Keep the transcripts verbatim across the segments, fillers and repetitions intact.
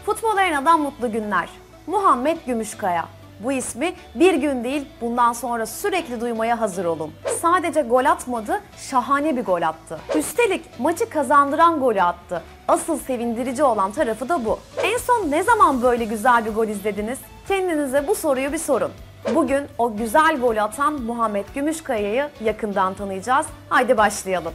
Futbol Arena'dan mutlu günler. Muhammed Gümüşkaya. Bu ismi bir gün değil, bundan sonra sürekli duymaya hazır olun. Sadece gol atmadı, şahane bir gol attı. Üstelik maçı kazandıran golü attı. Asıl sevindirici olan tarafı da bu. En son ne zaman böyle güzel bir gol izlediniz? Kendinize bu soruyu bir sorun. Bugün o güzel golü atan Muhammed Gümüşkaya'yı yakından tanıyacağız. Haydi başlayalım.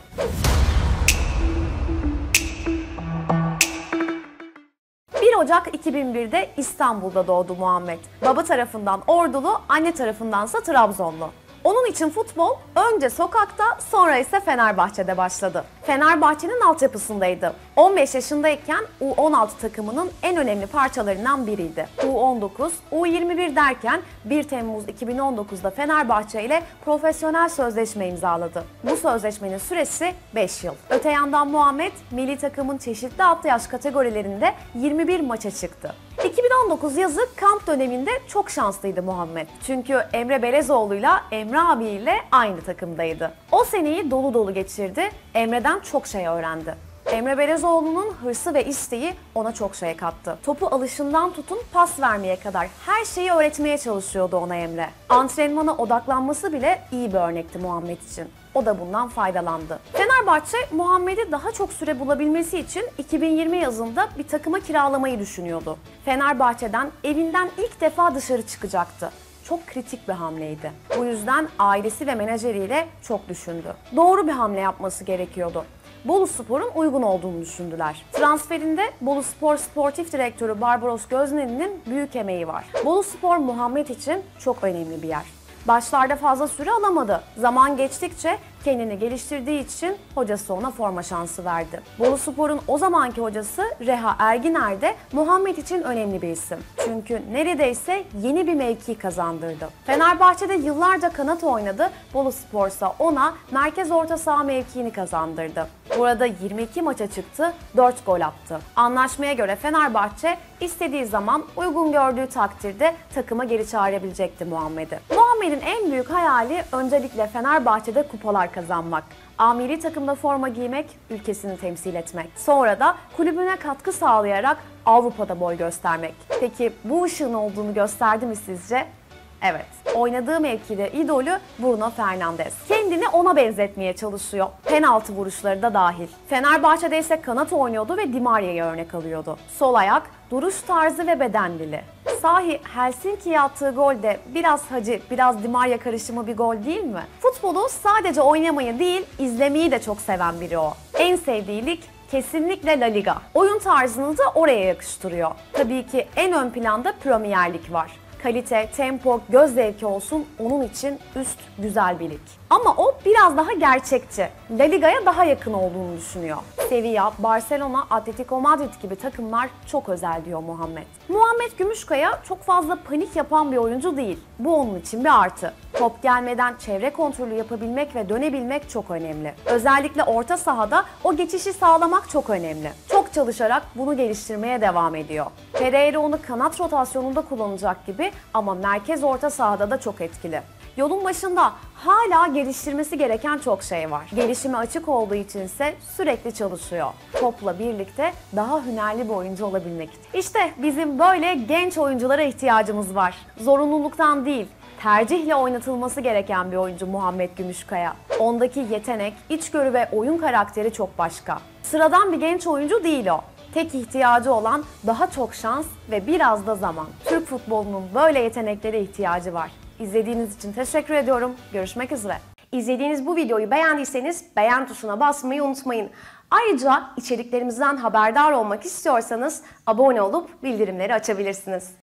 bir Ocak iki bin bir'de İstanbul'da doğdu Muhammed. Baba tarafından Ordulu, anne tarafındansa Trabzonlu. Onun için futbol önce sokakta, sonra ise Fenerbahçe'de başladı. Fenerbahçe'nin altyapısındaydı. on beş yaşındayken U on altı takımının en önemli parçalarından biriydi. U on dokuz, U yirmi bir derken bir Temmuz iki bin on dokuz'da Fenerbahçe ile profesyonel sözleşme imzaladı. Bu sözleşmenin süresi beş yıl. Öte yandan Muhammed, milli takımın çeşitli alt yaş kategorilerinde yirmi bir maça çıktı. iki bin on dokuz yazı kamp döneminde çok şanslıydı Muhammed. Çünkü Emre Belezoğlu'yla Emre abiyle aynı takımdaydı. O seneyi dolu dolu geçirdi, Emre'den çok şey öğrendi. Emre Belezoğlu'nun hırsı ve isteği ona çok şey kattı. Topu alışından tutun pas vermeye kadar her şeyi öğretmeye çalışıyordu ona Emre. Antrenmana odaklanması bile iyi bir örnekti Muhammed için. O da bundan faydalandı. Fenerbahçe, Muhammed'i daha çok süre bulabilmesi için iki bin yirmi yazında bir takıma kiralamayı düşünüyordu. Fenerbahçe'den evinden ilk defa dışarı çıkacaktı. Çok kritik bir hamleydi. Bu yüzden ailesi ve menajeriyle çok düşündü. Doğru bir hamle yapması gerekiyordu. Boluspor'un uygun olduğunu düşündüler. Transferinde Boluspor Sportif Direktörü Barbaros Gözneli'nin büyük emeği var. Boluspor Muhammed için çok önemli bir yer. Başlarda fazla süre alamadı. Zaman geçtikçe kendini geliştirdiği için hocası ona forma şansı verdi. Boluspor'un o zamanki hocası Reha Erginer de Muhammed için önemli bir isim. Çünkü neredeyse yeni bir mevki kazandırdı. Fenerbahçe'de yıllarca kanat oynadı, Boluspor'sa ona merkez orta saha mevkiini kazandırdı. Burada yirmi iki maça çıktı, dört gol attı. Anlaşmaya göre Fenerbahçe istediği zaman uygun gördüğü takdirde takıma geri çağırabilecekti Muhammed'i. Muhammed'in en büyük hayali öncelikle Fenerbahçe'de kupalar kazanmak. A milli takımda forma giymek, ülkesini temsil etmek. Sonra da kulübüne katkı sağlayarak Avrupa'da boy göstermek. Peki bu ışığın olduğunu gösterdi mi sizce? Evet, oynadığı mevkide idolü Bruno Fernandes. Kendini ona benzetmeye çalışıyor. Penaltı vuruşları da dahil. Fenerbahçe'de ise kanat oynuyordu ve Di Maria'yı örnek alıyordu. Sol ayak, duruş tarzı ve beden dili. Sahi Helsinki'ye attığı gol de biraz Hacı, biraz Di Maria karışımı bir gol değil mi? Futbolu sadece oynamayı değil, izlemeyi de çok seven biri o. En sevdiği lig kesinlikle La Liga. Oyun tarzını da oraya yakıştırıyor. Tabii ki en ön planda Premier Lig var. Kalite, tempo, göz zevki olsun onun için üst güzel bir lig. Ama o biraz daha gerçekçi. La Liga'ya daha yakın olduğunu düşünüyor. Sevilla, Barcelona, Atletico Madrid gibi takımlar çok özel diyor Muhammed. Muhammed Gümüşkaya çok fazla panik yapan bir oyuncu değil. Bu onun için bir artı. Top gelmeden çevre kontrolü yapabilmek ve dönebilmek çok önemli. Özellikle orta sahada o geçişi sağlamak çok önemli. Çok çalışarak bunu geliştirmeye devam ediyor. Pereira onu kanat rotasyonunda kullanacak gibi ama merkez orta sahada da çok etkili. Yolun başında hala geliştirmesi gereken çok şey var. Gelişime açık olduğu içinse sürekli çalışıyor. Topla birlikte daha hünerli bir oyuncu olabilmek için. İşte bizim böyle genç oyunculara ihtiyacımız var. Zorunluluktan değil, tercihle oynatılması gereken bir oyuncu Muhammed Gümüşkaya. Ondaki yetenek, içgörü ve oyun karakteri çok başka. Sıradan bir genç oyuncu değil o. Tek ihtiyacı olan daha çok şans ve biraz da zaman. Türk futbolunun böyle yeteneklere ihtiyacı var. İzlediğiniz için teşekkür ediyorum. Görüşmek üzere. İzlediğiniz bu videoyu beğendiyseniz beğen tuşuna basmayı unutmayın. Ayrıca içeriklerimizden haberdar olmak istiyorsanız abone olup bildirimleri açabilirsiniz.